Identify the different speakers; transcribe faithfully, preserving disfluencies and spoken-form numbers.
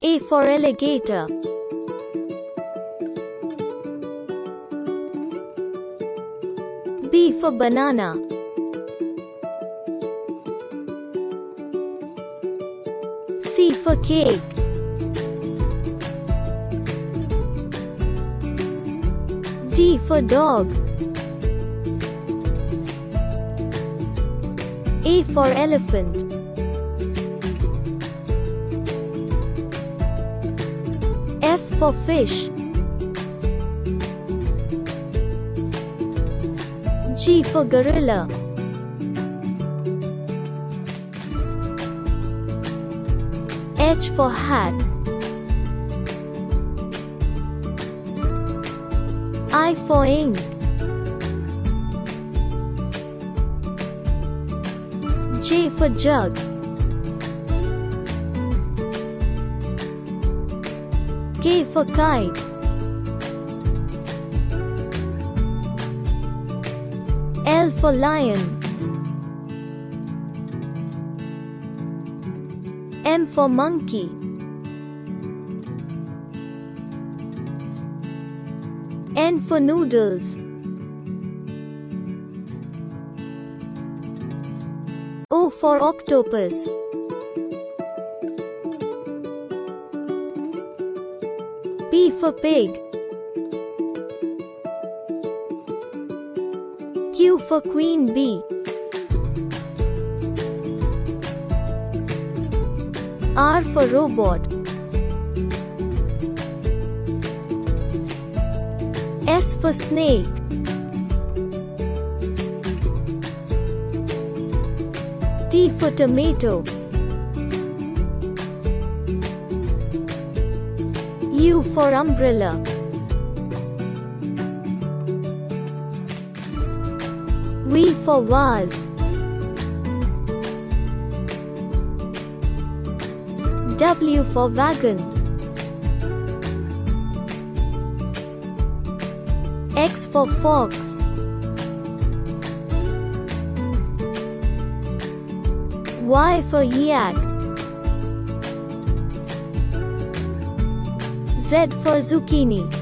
Speaker 1: A for alligator. B for banana. C for cake. D for dog. E for elephant. F for fish. G for gorilla. H for hat. I for ink. J for jug. K for kite. L for lion. M for monkey. N for noodles. O for octopus. P for pig. Q for queen bee. R for robot. S for snake. T for tomato. U for umbrella. V for vase. W for wagon. X for fox. Y for yak. Z for zucchini.